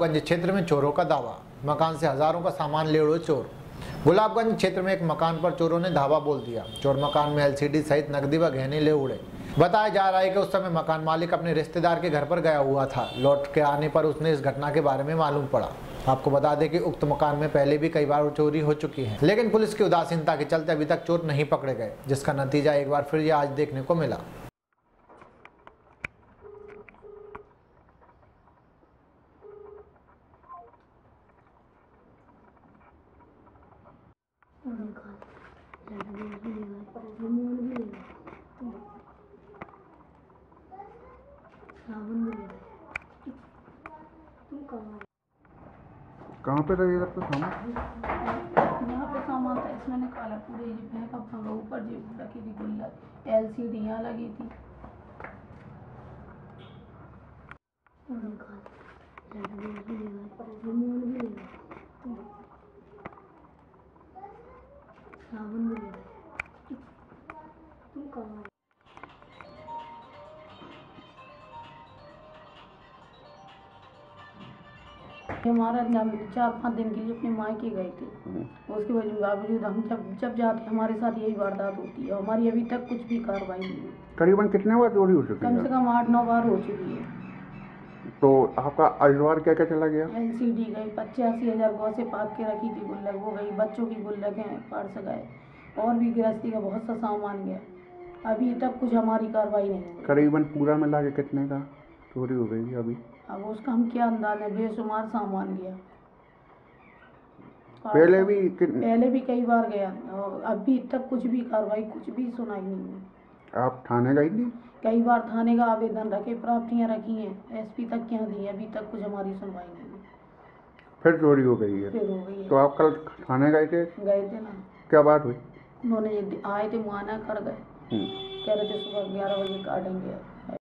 गुलाबगंज क्षेत्र में चोरों का दावा, मकान से हजारों का सामान ले उड़े चोर। गुलाबगंज क्षेत्र में एक मकान पर चोरों ने धावा बोल दिया। चोर मकान में एलसीडी सहित नकदी व गहने ले उड़े। बताया जा रहा है कि उस समय मकान मालिक अपने रिश्तेदार के घर पर गया हुआ था। लौट के आने पर उसने इस घटना के बारे में मालूम पड़ा। आपको बता दें कि उक्त मकान में पहले भी कई बार चोरी हो चुकी है, लेकिन पुलिस की उदासीनता के चलते अभी तक चोर नहीं पकड़े गए, जिसका नतीजा एक बार फिर यह आज देखने को मिला। कहाँ पे रही आपका सामान? यहाँ पे सामान था, इसमें निकाला पूरे ये फेंका भागा ऊपर जो रखी थी गुल्लक, एलसीडियाँ लगी थी। हमारा हम 4-5 दिन के लिए अपने मायके गए थे। उसके बावजूद हम जब जाते हमारे साथ यही वारदात होती है। हमारी अभी तक कुछ भी कार्रवाई नहीं हुई। करीबन कितने बार चोरी हो चुकी है? कम से कम 8-9 बार हो चुकी है। तो आपका अजवार क्या क्या चला गया? एलसीडी गई, 85,000 गौ से पाक के रखी थी गुल्लक, वो गई। बच्चों की गुल्लक हैं, पर्स गए, और भी गृहस्थी का बहुत सा सामान गया। अभी तक कुछ हमारी कार्रवाई नहीं हुई। करीबन पूरा मिला के कितने का चोरी हो गई अभी? अब उसका हम क्या अंदाज है, बेशुमार सामान गया। पहले भी कई बार गया, और अभी तक कुछ भी कार्रवाई, कुछ भी सुनाई नहीं हुई। आप थाने गई थी? कई बार थाने का आवेदन रखे, प्राप्तियां रखी हैं, एसपी तक क्या दी, अभी तक कुछ हमारी सुनवाई नहीं हुई। फिर चोरी हो गई है? फिर हो गई है। तो आप कल थाने गए थे? गए थे ना। क्या बात हुई? उन्होंने आए थे, मुआयना कर गए, कह रहे थे सुबह 11 बजे काटेंगे